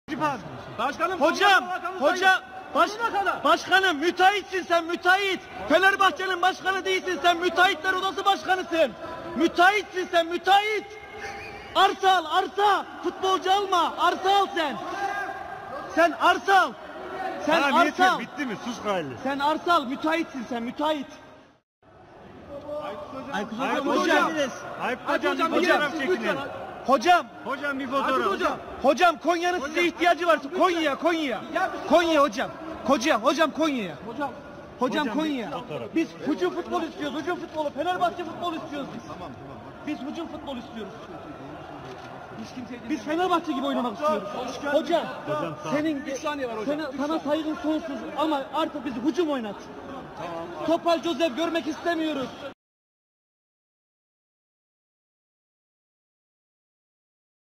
Başkanım, başkanım müteahhitsin sen, müteahhit. Fenerbahçe'nin başkanı değilsin sen, müteahhitler odası başkanısın. Müteahhitsin sen, müteahhit. Arsa al, arsa. Futbolcu alma, arsa al sen. Sen arsa al. Sen arsa al. Bitti mi? Sus gayrı. Sen arsa al, müteahhitsin sen, müteahhit. Aykut hocam bir fotoğraf. Hocam Konya'nın size ihtiyacı var. Konya hocam. Hocam Konya'ya. Hocam Konya. Biz hücum futbol istiyoruz. Hücum futbolu. Fenerbahçe futbol istiyoruz biz. Biz hücum futbol istiyoruz. Biz Fenerbahçe gibi oynamak istiyoruz. Hocam sana saygın sonsuz ama artık bizi hücum oynat. Topal Joseph görmek istemiyoruz.